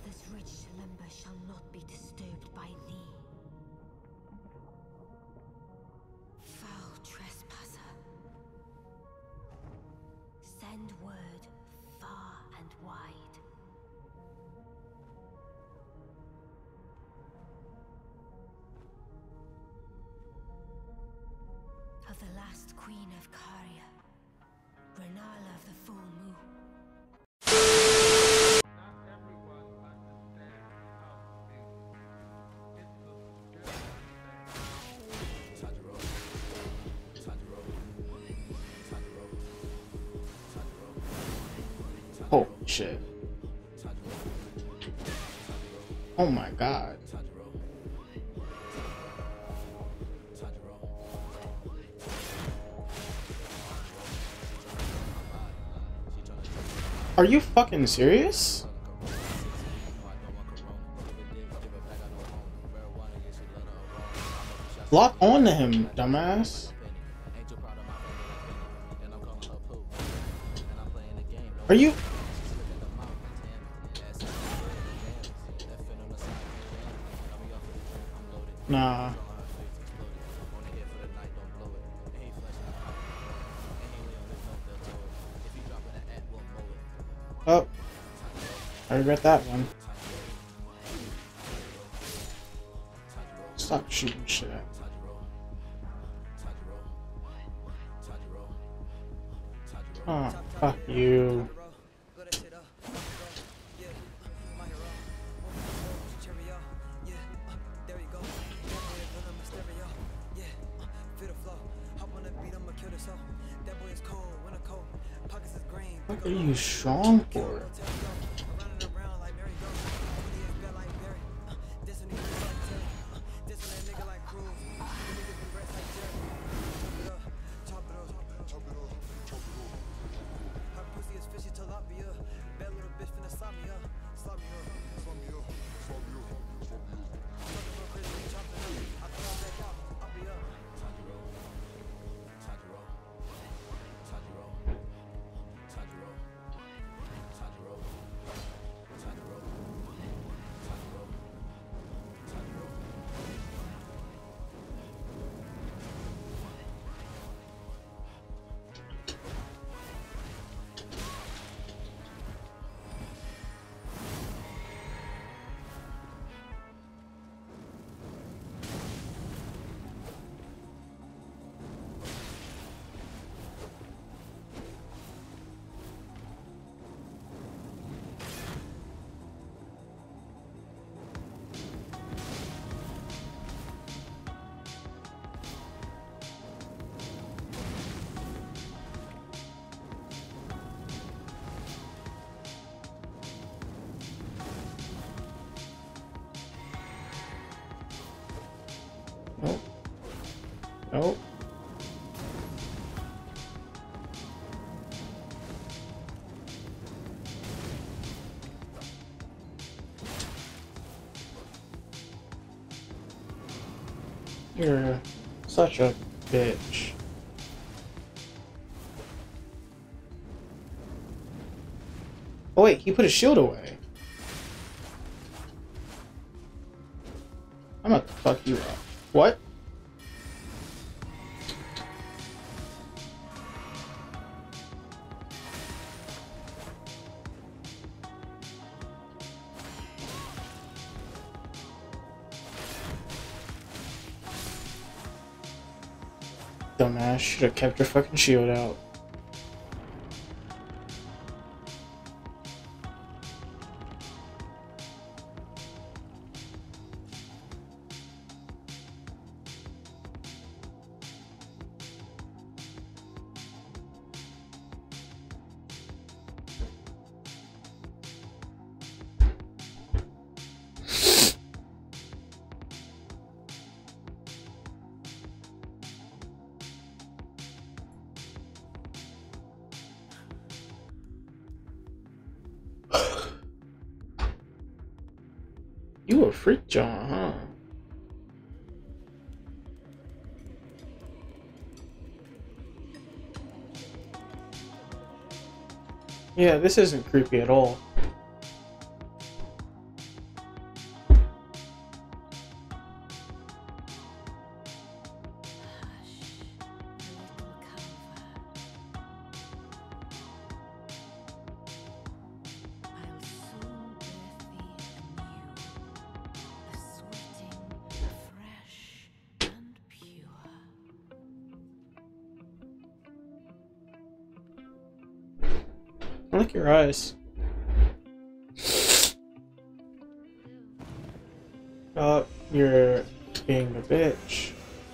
this rich slumber shall not be disturbed by thee. Foul trespasser. Send word far and wide. Of the last queen of Caria, Renala of the full moon. Oh shit. Oh my god. Are you fucking serious? Lock on to him, dumbass. Are you? Nah. Oh, I regret that one. Stop shooting shit. Oh, fuck you. What are you strong for? Nope. Nope. You're such a bitch. Oh wait, he put his shield away. I'm gonna fuck you up. What? Dumbass, should have kept your fucking shield out. You a freak, John, huh? Yeah, this isn't creepy at all. I like your eyes. Oh, you're being a bitch.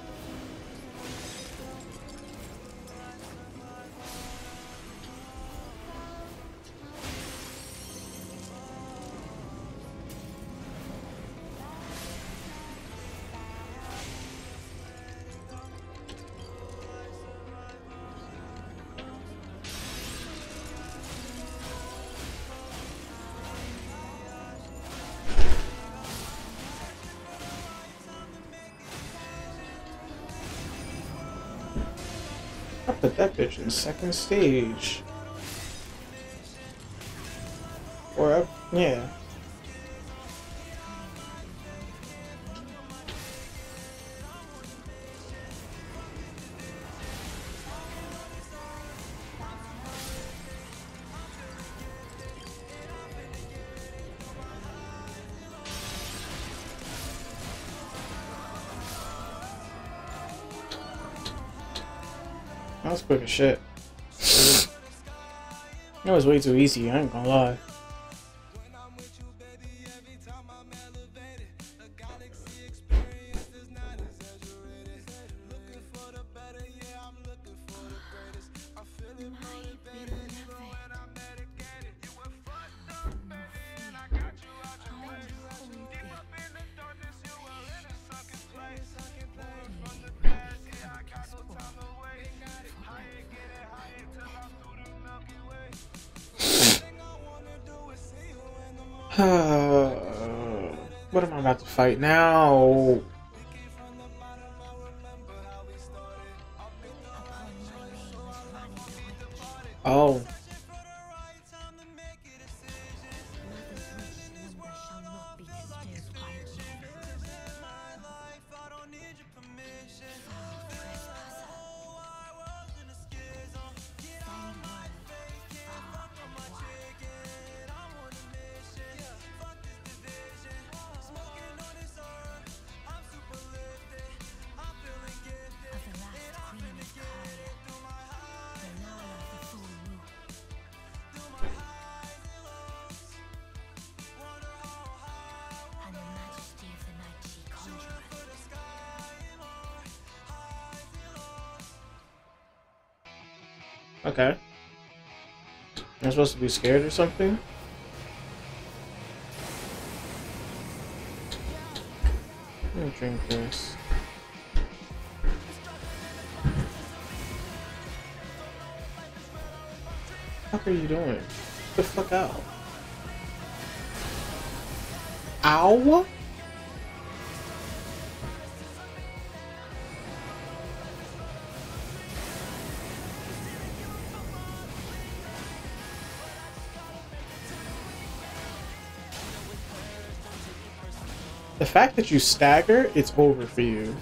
I put that bitch in second stage. Or up, yeah. That was quick as shit. That was way too easy, I ain't gonna lie. What am I about to fight now? Oh. Okay. I'm supposed to be scared or something? Let me drink this. What the fuck are you doing? Get the fuck out. Ow? The fact that you stagger, it's over for you.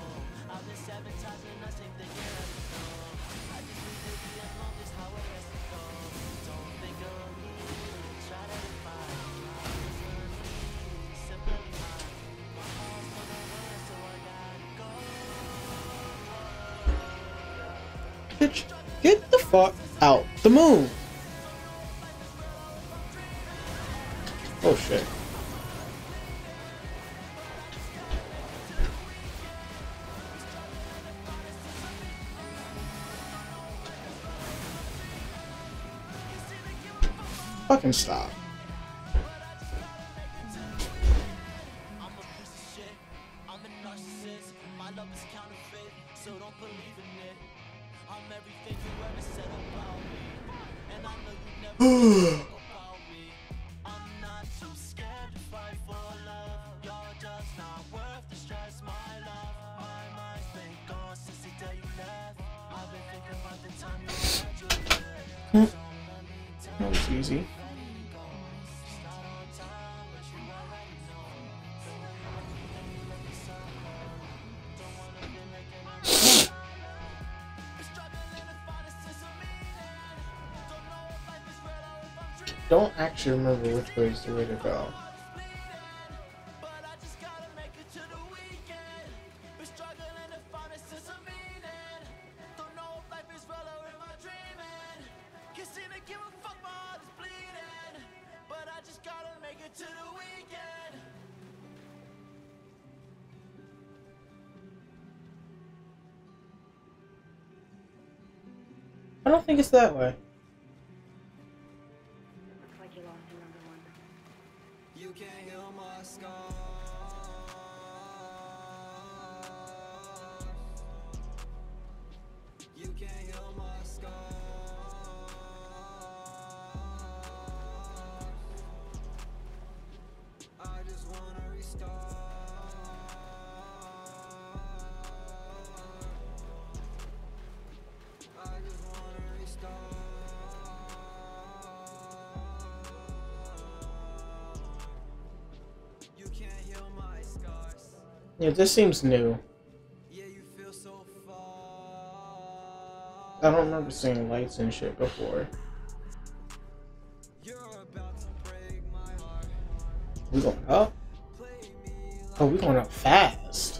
Bitch, get the fuck out the moon. Oh shit. Fucking stop. That was easy. Don't actually remember which way is the way to go. I don't think it's that way. Looks like you lost another one. You can't heal my scars. You can't heal my scars. I just wanna restart. I just wanna restart. You can't heal my scars. Yeah, this seems new. Yeah, you feel so far. I don't remember seeing lights and shit before. You're about to break my heart. We going up? Play me Oh, we going up fast.